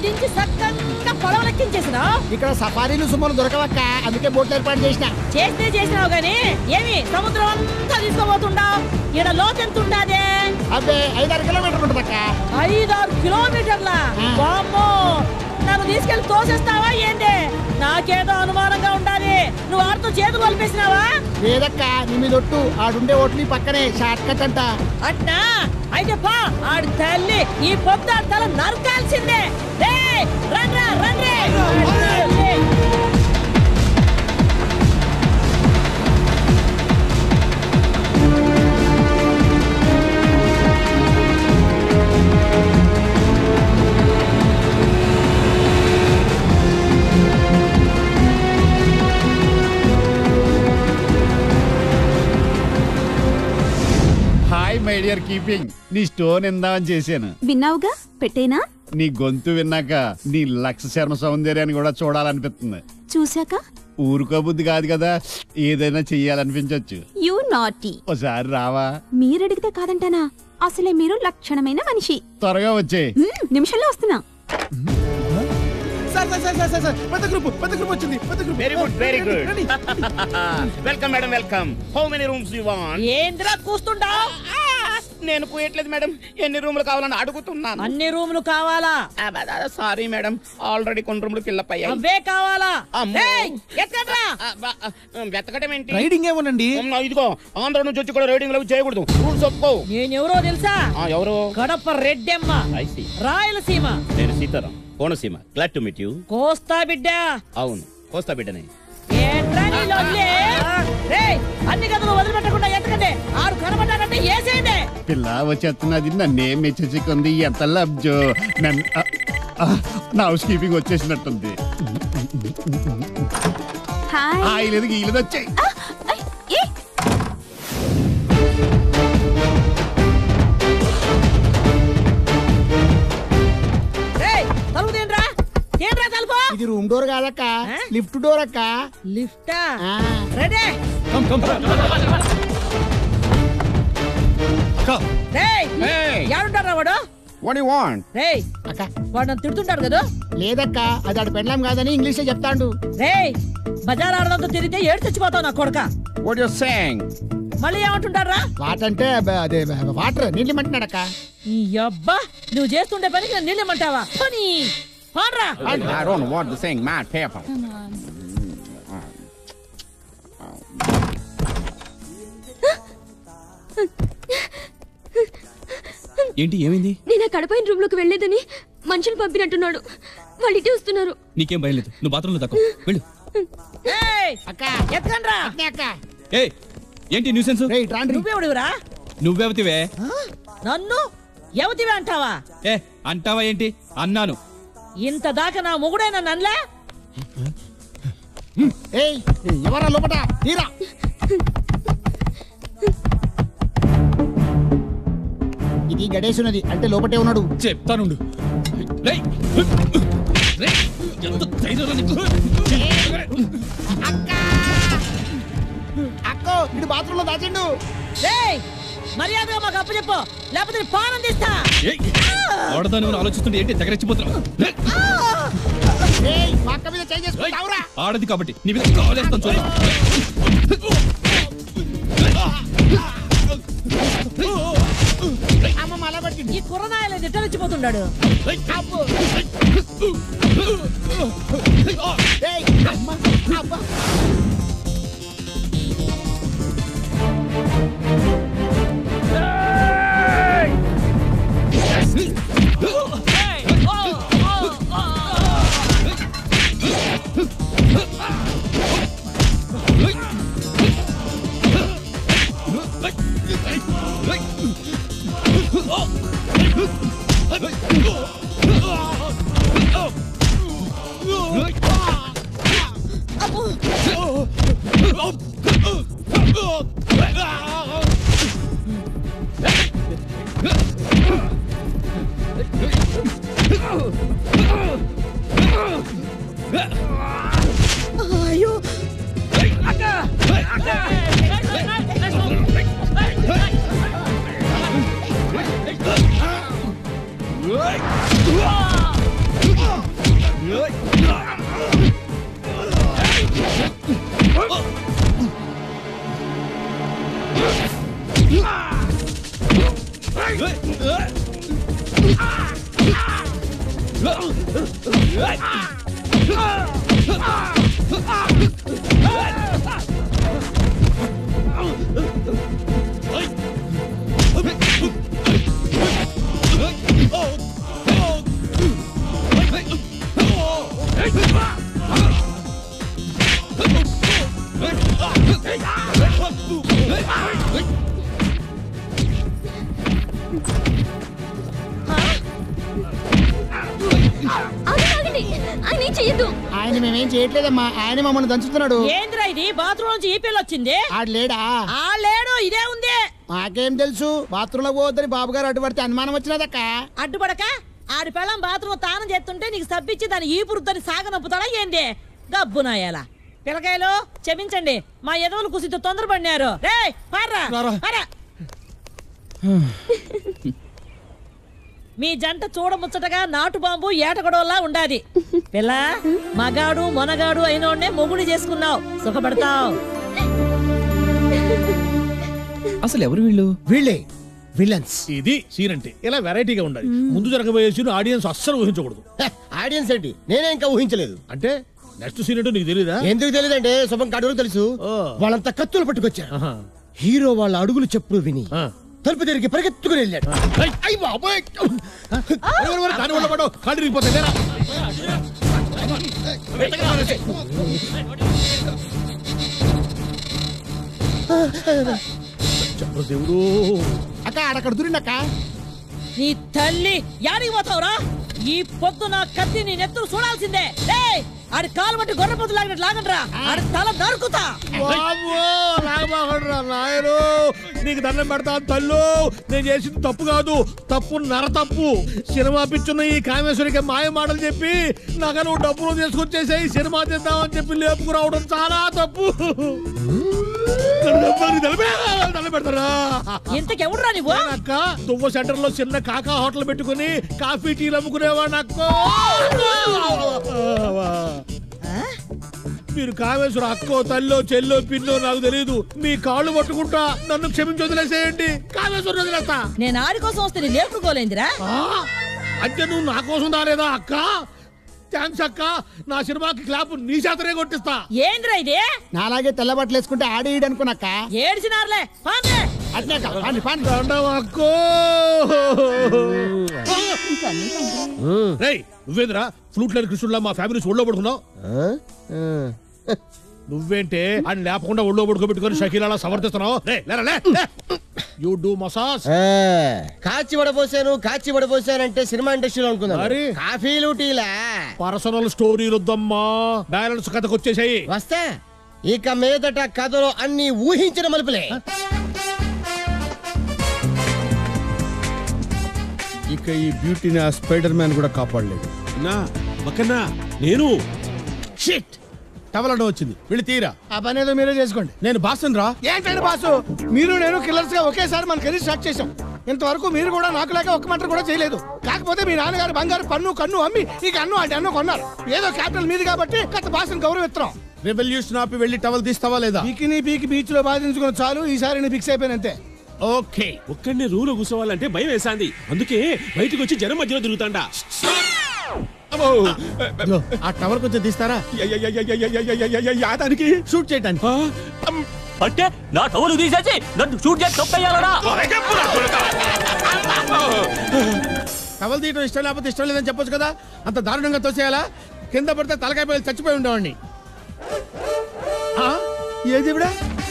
దించి సక్కంగా పొడవలెక్కించేసినా. ఇక్కడ సఫారీలు సుమలు దొరకవక్క, అందుకే బోట్లు ఏర్పాటు చేసినావు గానీ ఏమి సముద్రం అంతా తీసుకోబోతుండావు. ఈడ లోతు ఎంత ఉండాదే? అబ్బే 5-6 కిలోమీటర్లు ఉంటుందక్క. 5-6 కిలోమీటర్ల? వామ్మో, నన్ను తీసుకెళ్లి తోసేస్తావా ఏంటి? నాకేదో అనుమానంగా ఉండాలి. నువ్వు ఆడుతూ చేతులు కలిపేసినావా? లేదక్క, నీ మీద ఒట్టు. ఆడుండే ఓట్లు పక్కనే షార్ట్ కట్ అంట. అట్నా? అయితే పా, ఆడి తల్లి ఈ పొద్దు తల నరకాల్సిందే. రండ్రా రండి. మై డియర్ కీపింగ్, నీ స్టోన్ ఇందామని చేశాను. విన్నావుగా, పెట్టేనా? నీ గొంతు విన్నాక నీ లక్ష శర్మ సౌందర్యాన్ని కూడా చూడాలనిపిస్తుంది. చూశాక ఊరుకో బుద్ధి కాదు కదా, ఏదైనా చెయ్యాలనిపించచ్చు. You naughty. ఒకసారి రావా? మీరడిగితే కాదంటానా? అసలే మీరు లక్షణమైన మనిషి. త్వరగా వచ్చే. నిమిషంలో వస్తున్నా. పెద్ద గ్రూప్ వచ్చింది. Very good very good. Welcome madam, welcome. How many rooms you want? ఏంద్రా కూస్తుంటావ్? నేను పోయట్లేదు మేడం, ఎన్ని రూములు కావాలని అడుగుతున్నాను. అన్ని రూములు కావాలా? సారీ మేడం, ఆల్రెడీ కొన్ని రూములు ఫిల్అప్ అయ్యాయి. అవే కావాలా? వెతకడం ఏంటి? రైడింగ్ ఏమోనండి. ఇదిగో, ఆంధ్ర నుంచి వచ్చి కూడా రైడింగ్ లవ్ చేయకూడదు, రూల్స్ ఒప్పుకో. నేనెవరో తెలుసా? ఎవరు? కడప రెడ్డెమ్మ, రాయలసీమ. నేను Sitaram, Konaseema. Glad to meet you. Kosta బిడ్డ. అవును, కోస్తా బిడ్డనే. అన్ని గదులు వదిలిపెట్టకుండా ఎత్తకండి. ఆడు కనబడ్డాడంటే ఏసేయండి. పిల్ల వచ్చేస్తున్నది, నన్నే మెచ్చుకుంది. ఎంత లబ్జో. నా హౌస్ కీపింగ్ వచ్చేసినట్టుంది. హాయ్. లేదు గీలేదు వచ్చాయి. ఇది రూమ్ డోర్ కాదక్క, లిఫ్ట్ డోర్ అక్క. లిఫ్టా? రెడీ. ఎవరుంటారా వాడు? What do you want? అక్క, వాడు నన్ను తిడుతుంటాడు కదా? లేదక్క, అది ఆడు పెళ్ళాం కాదని ఇంగ్లీష్ లో చెప్తాడు. బజార్ ఆడదంతో తిరిగితే ఏడు తెచ్చిపోతావు నా కొడక. What you saying? మళ్ళీ ఏమంటుంటారా? వాటర్ అంటే అదే వాటర్ నీళ్ళమంటున్నాడు అక్క. ఈ అబ్బా, నువ్వు చేస్తుండే పనికి నన్ను నీళ్ళమంటావా? పని పాడరా. I don't know what to saying, mad paper. ఏంటి, ఏమైంది? నేను కడపైన రూమ్ లోకి వెళ్లేదని మనుషులు పంపినట్టున్నాడు. వాళ్ళు ఇటే వస్తున్నారు. నీకేం భయం లేదు, నువ్వు బాత్రూంలో తక్కువ వెళ్ళు. అక్క ఎత్కండ్రా. అక్క ఏంటి న్యూసెన్స్? నువ్వెవడురా? నువ్వెవతివే? నన్ను ఎవతివే అంటావా? అంటావా ఏంటి? అన్నాను. ఇంత దాకా నా మొగుడైనా నన్లే. ఎవరా లోపట? తీరా. ఇది గడేసున్నది అంటే లోపటే ఉన్నాడు. చెప్తానుండు. అక్కో, ఇటు బాత్రూమ్ లో దాచిండు. మర్యాదగా మాకు అప్పు చెప్పు, లేకపోతే పానం తీస్తా. ఆడదాని ఆలోచిస్తుంటే ఏంటి దగ్గరెచ్చిపోతున్నావు? ఆడది కాబట్టి నీ మీద కాలేస్తాను చూద్దాం. ఈ కుర్రనాయలు నిట్టలిచ్చిపోతున్నాడు. ఆయన మేమేం చేయట్లేదమ్మా, ఆయన మమ్మల్ని దంచుతున్నాడు. ఏంద్రా ఇది? బాత్రూమ్ నుంచి ఈ పిల్ల వచ్చింది. ఆడు లేడా? ఆ లేడు, ఇదే ఉంది. మాకేం తెలుసు? బాత్రూమ్ లో పోవద్దని బాబు గారు అడ్డుపడితే అనుమానం వచ్చినదక్క. అడ్డుపడక ఆడి పెళ్ళం బాత్రూమ్ తానం చేస్తుంటే నీకు సబ్బిచ్చి దాని ఈ పురుద్దని సాగనొప్పుతాడా ఏంది? గబ్బునాయాల పిల్లకాయలు క్షమించండి, మా ఎదవులు కుసితో తొందరపడినారు. రే పారా. మీ జంట చూడముచ్చటగా నాటు బాంబు ఏటగొడవలా ఉండాది. పిల్ల మగాడు మొనగాడు అయినోడ్నే మొగుడు చేసుకున్నావు, సుఖపడతావు. అసలు ఎవరు వీళ్ళు? వీళ్ళే విలన్స్. ఇది సీన్ అంటే ఇలా వెరైటీగా ఉండాలి. ముందు జరగబోయే సీన్ ఆడియన్స్ అస్సలు ఊహించకూడదు. ఆడియన్స్ ఏంటి, నేనే ఇంకా ఊహించలేదు. అంటే నెక్స్ట్ సీన్ ఏంటో నీకు తెలీదా? ఎందుకు తెలియదంటే శుభం కాడు తెలుసు. వాళ్ళంతా కత్తులు పట్టుకొచ్చారు. హీరో వాళ్ళ అడుగులు చెప్పుడు విని తలుపు తిరిగి పరిగెత్తుకుని వెళ్ళాడు. దేవుడు అక్క ఆడక్కడ దూరిండక్క. నీ తల్లి యాడికి పోతావురా? ఈ పొద్దు నా కత్తి నీ నెత్తులు చూడాల్సిందే. ఆడి కాలు బట్టి గొర్రె లాగినట్టు లాగండ్రా, ఆడి తల నరుకుతా. నాయను నీకు దండం పెడతా తల్లు. నేను చేసింది తప్పు కాదు, తప్పు నర తప్పు. సినిమా పిచ్చున్న ఈ కామేశ్వరికి మాయ మాటలు చెప్పి నాకు నువ్వు డబ్బులు తీసుకొచ్చేసాయి సినిమా తీద్దామని చెప్పి లేపుకురావడం చాలా తప్పు. పెడతారా ఇంతకెవడురా నువ్వు? అక్క దువ్వ సెంటర్ లో చిన్న కాకా హోటల్ పెట్టుకుని కాఫీ టీలు అమ్ముకునేవాడు అక్క. మీరు కామేశ్వర అక్కో తల్లో చెల్లో పిన్నో నాకు తెలియదు. మీ కాళ్ళు పట్టుకుంటా నన్ను క్షమించి వదిలేసేయండి. కామేశ్వర వదిలేస్తా. నేను ఆడి కోసం వస్తే నీ లేపుకోలేందిరా? అంటే నువ్వు నా కోసం రాలేదా అక్క? థ్యాంక్స్ అక్క. నా సినిమాకి క్లాప్ నీ చేతనే కొట్టిస్తా. ఏంద్రా ఇది? నాలాగే తెల్ల బట్టలు వేసుకుంటే ఆడేయడు అనుకున్నాక. ఏడ్చినారులే అట్నే అక్కో నువ్వేంద్రా ఫ్లూట్ లేని కృష్ణుల్లా మా ఫ్యామిలీ ఒళ్ళో పడుకున్నావు? నువ్వేంటే అని లేపకుండా ఒళ్ళో పడుకోబెట్టుకుని షకీలా సమర్థిస్తున్నావు? You do massage. కాచి వడపోసానంటే సినిమా ఇండస్ట్రీలో అనుకున్నా. కాఫీలు టీలా పర్సనల్ స్టోరీలు వద్దమ్మా, బ్యాలెన్స్ కథకు వచ్చేసాయి. వస్తా. ఇక మీదట కథలో అన్ని ఊహించిన మలుపులే. ఇక ఈ బ్యూటీని ఆ స్పైడర్ మ్యాన్ కూడా కాపాడలేదు. నేను టవలడం వచ్చింది, వెళ్ళి తీరా. ఆ పని ఏదో మీరే చేసుకోండి. నేను బాసన్ రా. ఏంటండి బాసు, మీరు నేను కిల్లర్స్ గా ఒకేసారి మన కెరీర్ స్టార్ట్ చేసాం. ఇంతవరకు మీరు కూడా నాకు లేక ఒక్క మంట కూడా చేయలేదు. కాకపోతే మీ నాన్నగారు బంగారు కన్ను అమ్మి నీకు అన్ను కొన్నారు. ఏదో క్యాపిటల్ మీది కాబట్టి కొత్త బాసుని గౌరవిస్తున్నాం. రెవల్యూషన్ ఆపి వెళ్ళి టవల్ తీస్తావా లేదా? పీకిని పీకి బీచ్ లో బాధించుకుని చాలు. ఈసారి నేను ఫిక్స్ అయిపోయినంతే. ఓకే. ఒక్కడిని రూలో కూర్చోవాలంటే భయం వేసాంది. అందుకే బయటకు వచ్చి జనం మధ్యలో తిరుగుతాండా. ఆ టవర్ కొంచెం తీస్తారా? యాదానికి షూట్ చేయడానికి. అంటే నా టవల్ తీసేసి నన్ను షూట్ చేసి తప్పేయాలరా? టవల్ తీయడం ఇష్టం లేకపోతే ఇష్టం లేదని చెప్పొచ్చు కదా. అంత దారుణంగా తోసేయాలా? కింద పడితే తలకాయ పైలు చచ్చిపోయి ఉండేవాడిని. ఏది ఇవిడ?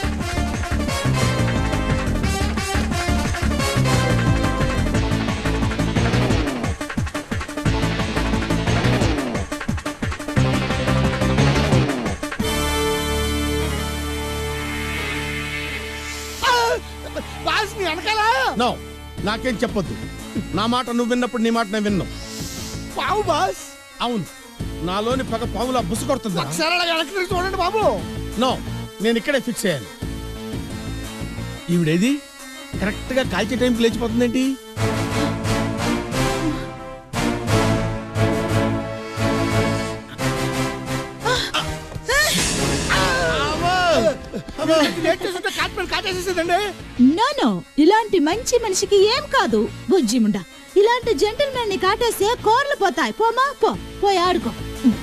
నో, నాకేం చెప్పొద్దు. నా మాట నువ్వు విన్నప్పుడు నీ మాట నేను విన్నావు. పావు బాస్. అవును, నాలోని పగ పావులా బుసు కొడుతుంది. చూడండి బాబు. నో, నేను ఇక్కడే ఫిక్స్ అయ్యాను. ఈవిడేది కరెక్ట్ గా కాల్చే టైంకి లేచిపోతుందేంటి? కాటేసేదండి. నో ఇలాంటి మంచి మనిషికి ఏం కాదు. బుజ్జిముండా ఇలాంటి జెంటిల్మెన్ ని కాటేస్తే కోర్లు పోతాయి. పోమా పోయి ఆడుకో.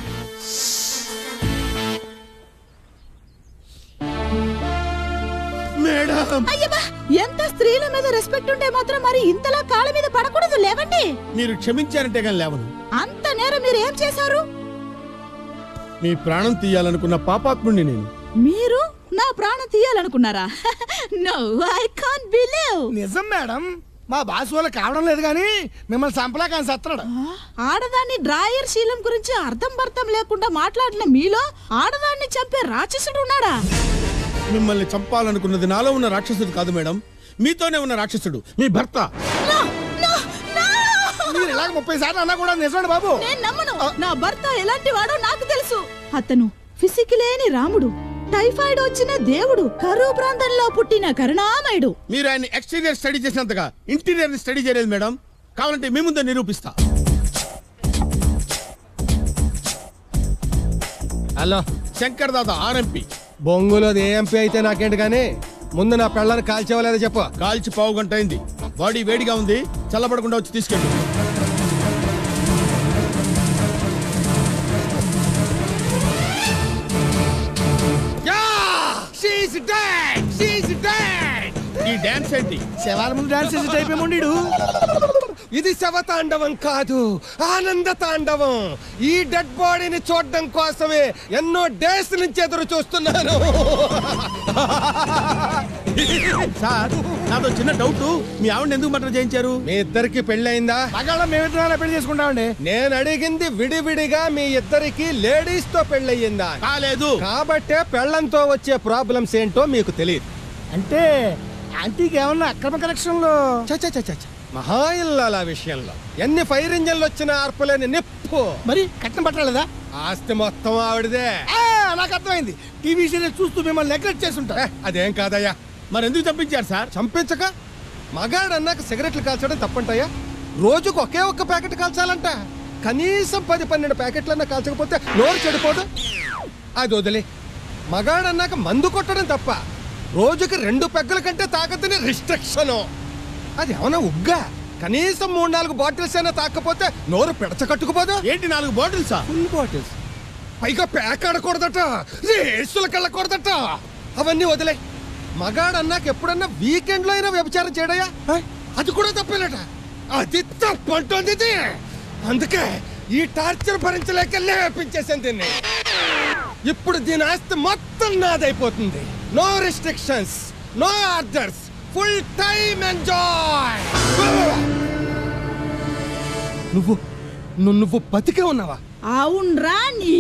మేడం అయ్యబ్బా, ఎంత స్త్రీల మీద రెస్పెక్ట్ ఉంటే మాత్రం మరి ఇంతలా కాళ్ళ మీద పడకూడదు. లేవండి. మీరు క్షమించారంటే కానీ లేవను. అంత నేరం మీరు ఏం చేశారు? మీ ప్రాణం తీయాలనుకున్న పాపాత్ముడిని నేను. మీరు నా ప్రాణం తీయాలనుకున్నారా? No, I can't believe. నిజం మేడం, మా బాస్ వాళ్ళకి కావడం లేదు కానీ మిమ్మల్ని సంపలా కానీ సత్తాడు. ఆడదాన్ని డ్రాయర్ శీలం గురించి అర్థం పర్థం లేకుండా మాట్లాడిన మీలో ఆడదాన్ని చంపే రాక్షసుడు ఉన్నాడా? మిమ్మల్ని చంపాలనుకున్నది నాలో ఉన్న రాక్షసుడు కాదు మేడం, మీతోనే ఉన్న రాక్షసుడు, మీ భర్త. మీరు ఇలాగ 30 సార్లు అన్నా కూడా నిజమండి బాబు. నేను నమ్మను. నా భర్త ఎలాంటి వాడో నాకు తెలుసు. అతను ఫిసికలేని రాముడు, టైఫాయిడ్ వచ్చిన దేవుడు, కరువు ప్రాంతంలో పుట్టిన కరుణామయుడు. మీరు ఆయన ఎక్స్టీరియర్ స్టడీ చేసినంతగా ఇంటీరియర్ స్టడీ చేయలేదు మేడం. కావాలంటే మీ ముందే నిరూపిస్తా. Hello Shankar Dada RMP. బొంగులోది ఏ ఎంపీ అయితే నాకేంటి కానీ ముందు నా పెళ్ళని కాల్చేవలేదో చెప్పు. కాల్చి పావు గంట అయింది. బాడీ వేడిగా ఉంది, చల్లబడకుండా వచ్చి తీసుకెళ్ళి. ఈ డాన్స్ ఏంటి? శవాల ముందు డాన్స్ చేసే టైప్ ఏముండీడు. ఇది శవతాండవం కాదు, ఆనంద తాండవం. ఈ డెడ్ బాడీని చూడడం కోసమే ఎన్నో డేస్ నుంచి ఎదురు చూస్తున్నాను. సార్, నాతో చిన్న డౌట్. మీ ఆవిడ ఎందుకు మర్డర్ చేయించారు? మీ ఇద్దరికి పెళ్ళయిందా? మగాళ్ళ మేమిద్దరం పెళ్లి చేసుకుంటామండి. నేను అడిగింది విడివిడిగా మీ ఇద్దరికి లేడీస్ తో పెళ్ళయిందా? కాలేదు. కాబట్టే పెళ్ళంతో వచ్చే ప్రాబ్లమ్స్ ఏంటో మీకు తెలియదు. అంటే ఆంటీకి ఏమన్నా అక్రమ కనెక్షన్లో? మహా ఇల్లాల విషయంలో ఎన్ని ఫైర్ ఇంజన్లు వచ్చినా ఆర్పలేని నిప్పు. మరి కట్నం పట్టలేదా? ఆస్తి మొత్తం ఆవిడదే. నాకు అర్థమైంది. టీవీ సీరియల్ చూస్తూ మిమ్మల్ని నెగ్లెక్ట్ చేస్తుంటా. అదేం కాదయ్యా. మరి ఎందుకు చంపించారు సార్? చంపించక మగాడు అన్నాక సిగరెట్లు కాల్చడం తప్పంటాయా? రోజుకు ఒకే ఒక్క ప్యాకెట్ కాల్చాలంట. కనీసం 10-12 ప్యాకెట్లన్నా కాల్చకపోతే నోరు చెడిపోదు. అది వదిలే. మగాడు అన్నాక మందు కొట్టడం తప్ప రోజుకి 2 పెగ్గల కంటే తాగద్దని రిస్ట్రిక్షన్. అది ఏమన్నా ఉగ్గా? కనీసం 3-4 బాటిల్స్ అయినా తాకపోతే నోరు పెడచ కట్టుకుపోదు. ఏంటి 4 బాటిల్సా? Full bottles. పైగా ప్యాక్ ఆడకూడదట, రేసులకు వెళ్ళకూడదట. అవన్నీ వదిలే. మగాడు అన్నాక ఎప్పుడన్నా వీకెండ్ లో అయినా వ్యభిచారం చేయడయా? అది కూడా తప్పేనట. అది తప్పంటుంది ఇది. అందుకే ఈ టార్చర్ భరించలేక లేపించేసాను దీన్ని. ఇప్పుడు దీని ఆస్తి మొత్తం నాదైపోతుంది. No restrictions, no orders, full time enjoy. నువ్వు బతికే ఉన్నావా? అవునరా నీ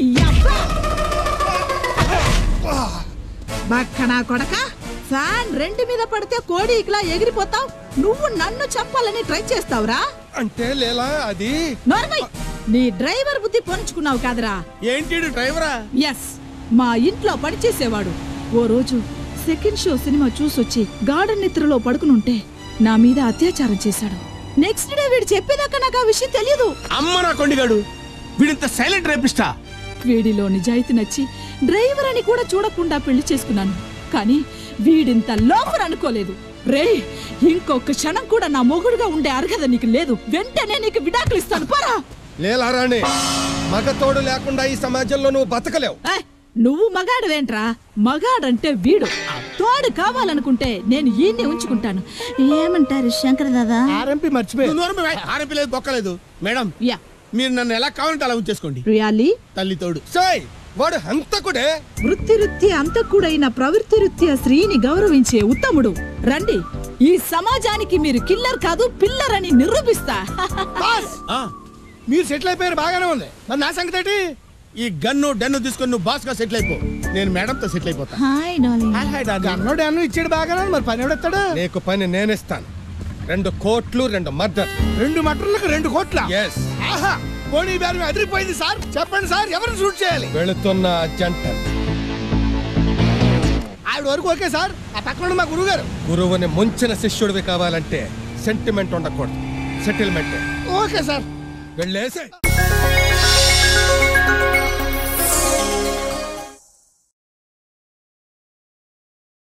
బక్కనా కొడక. ఫ్యాన్ 2 మీద పడితే కోడి ఇట్లా ఎగిరిపోతావు. నువ్వు నన్ను చంపాలని ట్రై చేస్తావురా? అంటే లేలా అది నార్మల్. నీ డ్రైవర్ బుద్ధి పొంచుకున్నావు కాదరా? ఏంటి డ్రైవరా? ఎస్, మా ఇంట్లో పనిచేసేవాడు. ఓ రోజు సెకండ్ షో సినిమా చూసొచ్చి గార్డెన్ నిద్రలో పడుకునుంటే నా మీద అత్యాచారం చేశాడు. నెక్స్ట్ డే వీడు చెప్పేదాకా నాకు ఆ విషయం తెలియదు. అమ్మ నా కొండిగాడు, వీడింత సైలెంట్ రేపిస్టా. వీడిలో నిజాయితీ నచ్చి డ్రైవర్ అని కూడా చూడకుండా పెళ్లి చేసుకున్నాను. కానీ వీడింత లోపర్ అనుకోలేదు. రే, ఇంకొక క్షణం కూడా నా మొగుడుగా ఉండే అర్హత నీకు లేదు. వెంటనే నీకు విడాకులు ఇస్తాను. పోరా. లేలారాణి, మగతోడు లేకుండా ఈ సమాజంలో నువ్వు బతకలేవు. నువ్వు మగాడువేంట్రా? మగాడంటే వీడు. తోడు కావాలనుకుంటే నేను ఈయన్ని ఉంచుకుంటాను. ఏమంటారు శంకర్ దాదా? ఆర్ఎంపీ మర్చిపోయి. ఆర్ఎంపీ లేదు, బొక్కలేదు. మేడం, యా, మీరు నన్ను ఎలా కావాలంటే అలా ఉంచేసుకోండి. రియాలీ? తల్లి తోడు. సోయ్, వాడు హంతకుడే. వృత్తిరీత్యా అంతకుడైన ప్రవృత్తిరీత్యా స్త్రీని గౌరవించే ఉత్తముడు. రండి, ఈ సమాజానికి మీరు కిల్లర్ కాదు పిల్లర్ అని నిరూపిస్తా. మీరు సెటిల్ అయిపోయారు, బాగానే ఉంది. మరి నా సంగతి ఏంటి? ఈ గన్ను డన్ను తీసుకొని నువ్వు బాస్ గా సెటిల్ అయిపో. నేను మేడంతో సెటిల్ అయిపోతా. Hi darling. గన్ను డాను ఇచ్చాడు బాగానే ఉంది. మరి పని ఎవడెత్తాడు? నీకు పని నేనిస్తాను. 2 కోట్లు 2 మర్డర్. 2 మటర్లకు 2 కోట్ల? Yes. ఆహా, పోనీ బేరం అదిరిపోయింది సార్. చెప్పండి సార్, ఎవరిని షూట్ చేయాలి? వెళుతున్న జంట. ఆవిడ వరకు ఓకే సార్. ఆ పక్కన మా గురువు గారు. గురువుని ముంచిన శిష్యుడివి కావాలంటే సెంటిమెంట్ ఉండకూడదు, సెటిల్మెంట్. Okay sir. వెళ్ళేసి